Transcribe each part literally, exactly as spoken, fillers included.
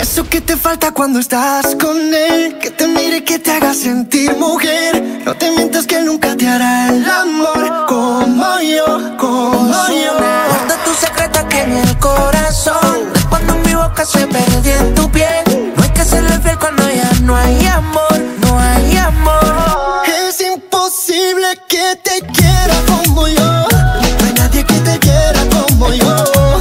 Eso que te falta cuando estás con él, que te mire, que te haga sentir mujer. No te mientas que nunca te hará el amor como yo, como yo. Guarda tu secreto aquí en el corazón, de cuando mi boca se perdió en tu piel. No hay que serle fiel cuando ya no hay amor, no hay amor. Es imposible que te quiera como yo. No hay nadie que te quiera como yo.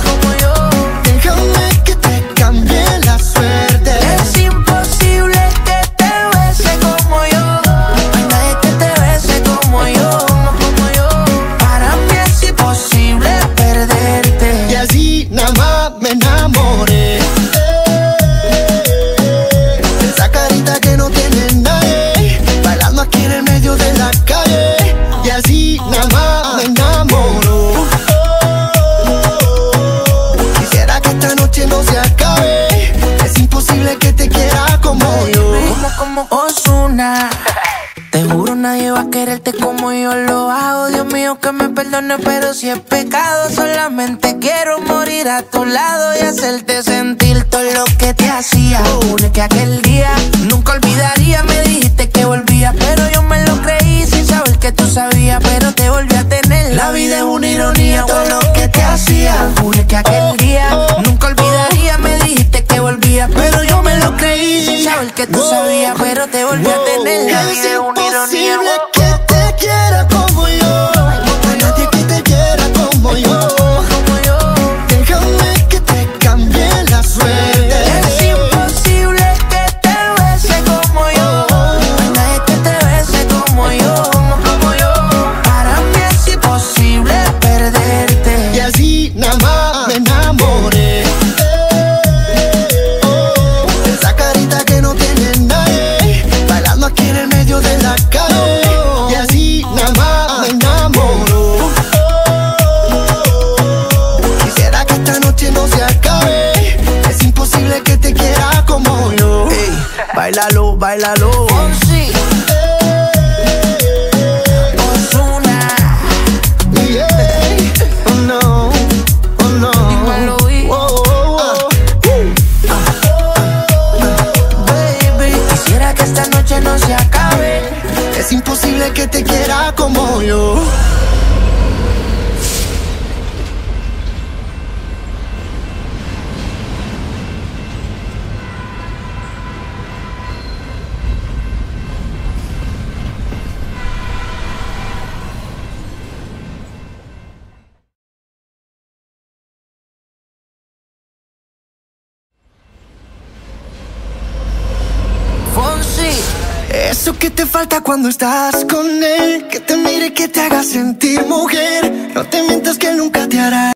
Déjame que te cambie la suerte. Es imposible que te bese como yo. No hay nadie que te bese como yo, como yo. Para mí es imposible perderte. Y así nada más me enamoré. Esa carita que no tiene nadie, bailando aquí en el medio de la calle. Y así nada más me enamoro. Quisiera que esta noche no se acabe. Es imposible que te quiera como yo. Como, como Ozuna. Te juro nadie va a quererte como yo lo hago. Dios mío que me perdone, pero si es pecado, solamente quiero morir a tu lado y hacerte sentir todo lo que te hacía. Juro que aquel día nunca olvidaría. Me dijiste que volvía, pero yo me lo creí sin saber que tú sabías, pero te volví a tener. La vida es una ironía, todo lo que te hacía. Juro que aquel día nunca olvidaría. Me dijiste que volvía, pero yo me lo creí sin saber que tú sabías, pero te volví a tener. La vida es una ironía. Es imposible que te quiera como yo. No hay nadie que te quiera como yo. Déjame que te cambie la suerte. Es imposible que te bese como yo. No hay nadie que te bese como yo, como yo. Para mí es imposible perderte. Y así nada más me enamoré. Esa carita que no tiene nadie, bailando aquí en el medio de la calle. Y así nada más me enamoro. Quisiera que esta noche no se acabe. Es imposible que te quiera como yo. Ey, bailalo, bailalo. Fonsi, Ozuna, Yeah. Oh no, oh no. dímelo, y Oh, oh, oh. baby. Quisiera que esta noche no se acabe. Es imposible que te quiera como yo. Fonsi, Eso que te falta cuando estás con él, que te mire, que te haga sentir mujer. No te mientas que nunca te hará